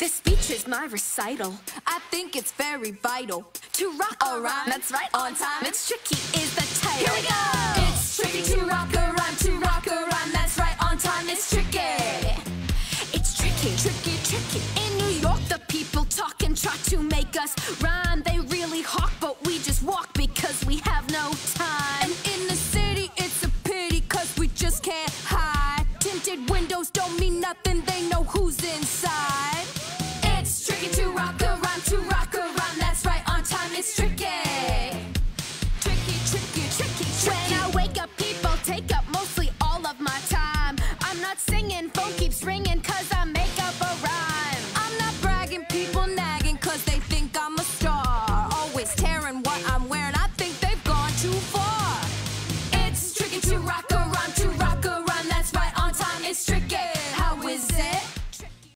This speech is my recital. I think it's very vital to rock a rhyme. That's right, on time. It's tricky is the title. Here we go. It's tricky to rock a rhyme, to rock a rhyme. That's right, on time. It's tricky. It's tricky, tricky, tricky. In New York, the people talk and try to make us rhyme.